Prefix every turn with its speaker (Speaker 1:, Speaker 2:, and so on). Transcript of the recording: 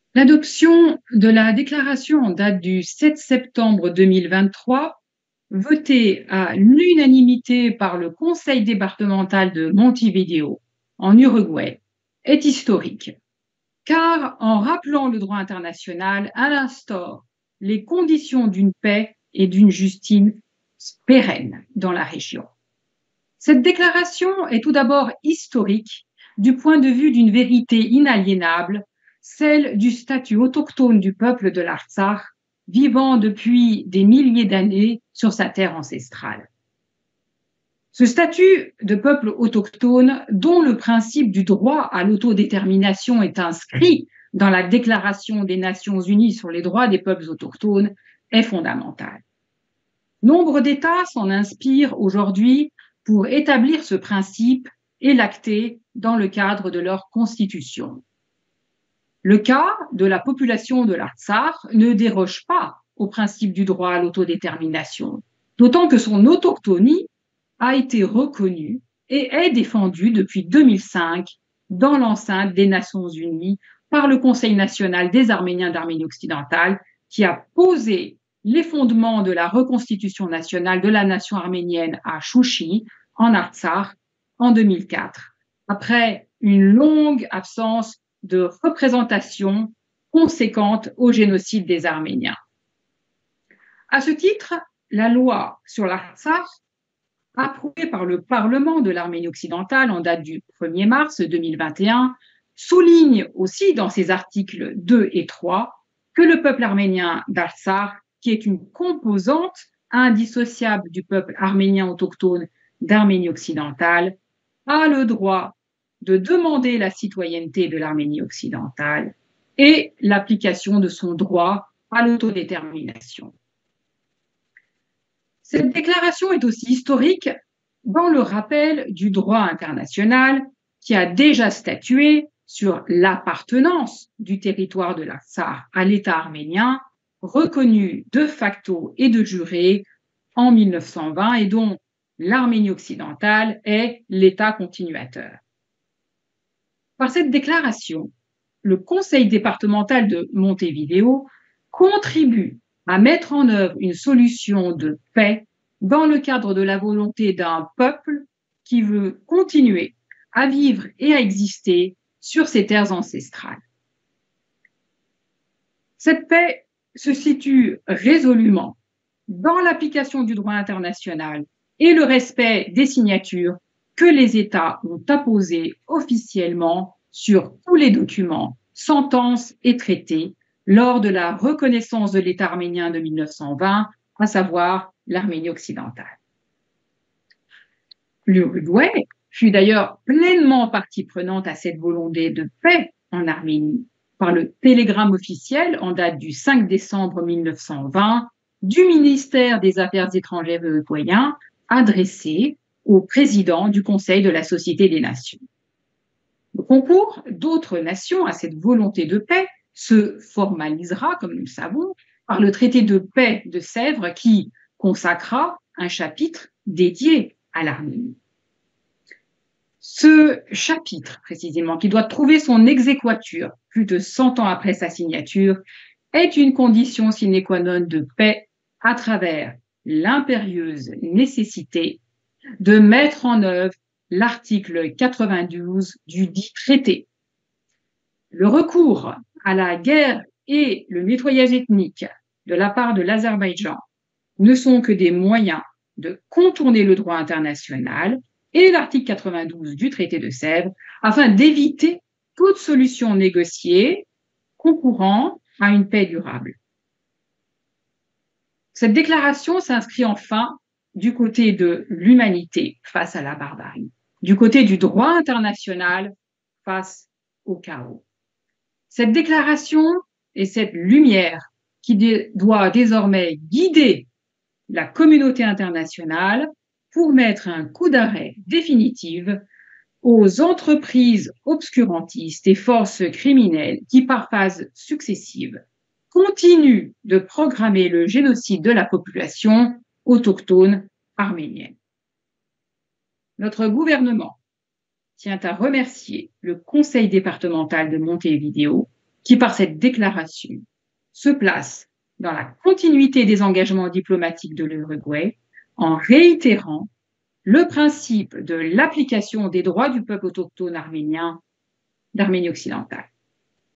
Speaker 1: L'adoption de la déclaration en date du 7 septembre 2023, votée à l'unanimité par le conseil départemental de Montevideo, en Uruguay, est historique, car en rappelant le droit international, elle instaure les conditions d'une paix et d'une justice pérenne dans la région. Cette déclaration est tout d'abord historique du point de vue d'une vérité inaliénable, celle du statut autochtone du peuple de l'Artsakh, vivant depuis des milliers d'années sur sa terre ancestrale. Ce statut de peuple autochtone, dont le principe du droit à l'autodétermination est inscrit dans la Déclaration des Nations Unies sur les droits des peuples autochtones, est fondamental. Nombre d'États s'en inspirent aujourd'hui pour établir ce principe et l'acter dans le cadre de leur constitution. Le cas de la population de l'Artsakh ne déroge pas au principe du droit à l'autodétermination, d'autant que son autochtonie a été reconnue et est défendue depuis 2005 dans l'enceinte des Nations Unies par le Conseil national des Arméniens d'Arménie occidentale, qui a posé les fondements de la reconstitution nationale de la nation arménienne à Chouchi, en Artsakh, en 2004, après une longue absence de représentation conséquente au génocide des Arméniens. À ce titre, la loi sur l'Artsakh, approuvée par le Parlement de l'Arménie occidentale en date du 1er mars 2021, souligne aussi dans ses articles 2 et 3 que le peuple arménien d'Artsakh, qui est une composante indissociable du peuple arménien autochtone d'Arménie occidentale, a le droit de demander la citoyenneté de l'Arménie occidentale et l'application de son droit à l'autodétermination. Cette déclaration est aussi historique dans le rappel du droit international qui a déjà statué sur l'appartenance du territoire de l'Artsakh à l'État arménien, reconnu de facto et de jure en 1920 et dont l'Arménie occidentale est l'État continuateur. Par cette déclaration, le Conseil départemental de Montevideo contribue à mettre en œuvre une solution de paix dans le cadre de la volonté d'un peuple qui veut continuer à vivre et à exister sur ses terres ancestrales. Cette paix se situe résolument dans l'application du droit international et le respect des signatures que les États ont apposées officiellement sur tous les documents, sentences et traités lors de la reconnaissance de l'État arménien de 1920, à savoir l'Arménie occidentale. L'Uruguay fut d'ailleurs pleinement partie prenante à cette volonté de paix en Arménie par le télégramme officiel en date du 5 décembre 1920 du ministère des Affaires étrangères uruguayen adressé au président du Conseil de la Société des Nations. Le concours d'autres nations à cette volonté de paix se formalisera, comme nous le savons, par le traité de paix de Sèvres qui consacra un chapitre dédié à l'Arménie. Ce chapitre, précisément, qui doit trouver son exéquatur plus de 100 ans après sa signature, est une condition sine qua non de paix à travers l'impérieuse nécessité de mettre en œuvre l'article 92 du dit traité. Le recours à la guerre et le nettoyage ethnique de la part de l'Azerbaïdjan ne sont que des moyens de contourner le droit international et l'article 92 du traité de Sèvres afin d'éviter toute solution négociée concourant à une paix durable. Cette déclaration s'inscrit enfin du côté de l'humanité face à la barbarie, du côté du droit international face au chaos. Cette déclaration est cette lumière qui doit désormais guider la communauté internationale pour mettre un coup d'arrêt définitif aux entreprises obscurantistes et forces criminelles qui, par phases successives, continuent de programmer le génocide de la population autochtone arménienne. Notre gouvernement tient à remercier le Conseil départemental de Montevideo qui, par cette déclaration, se place dans la continuité des engagements diplomatiques de l'Uruguay en réitérant le principe de l'application des droits du peuple autochtone arménien d'Arménie occidentale.